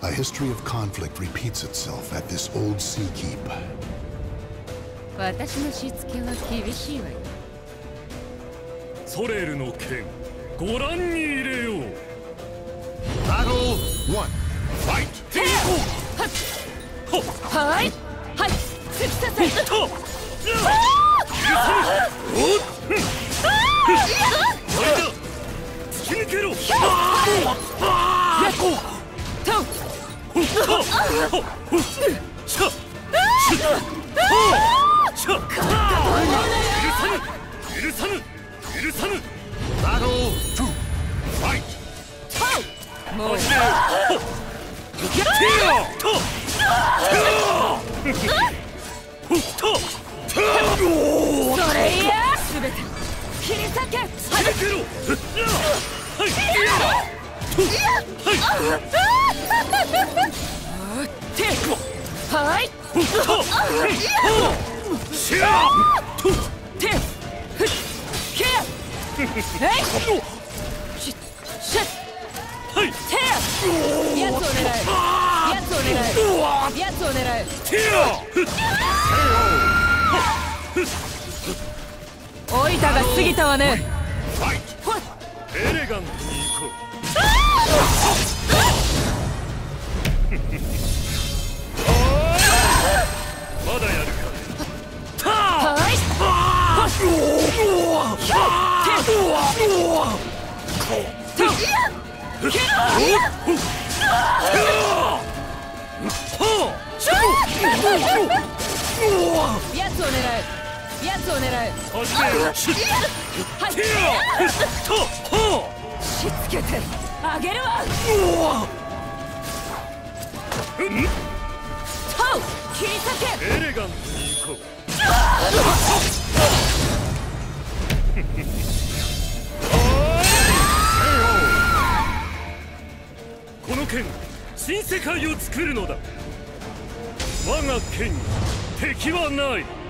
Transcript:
A history of conflict repeats itself at this old sea keep. 私のしつけは厳しいわよ。 ソレールの剣、ご覧に入れよう。 Battle 1. Fight! はい、はい、突き刺せ。 突き抜けろ。許さぬ。 Battle 2. Fight! もうそれいやすべて切り裂け。はいやつを狙え。おいたが過ぎたわね。 エレガントに行こう。まだやるか。 やつを狙え。しつけてあげるわ。切り裂け。 エレガントに行こう。この剣、新世界を作るのだ。我が剣に敵はない。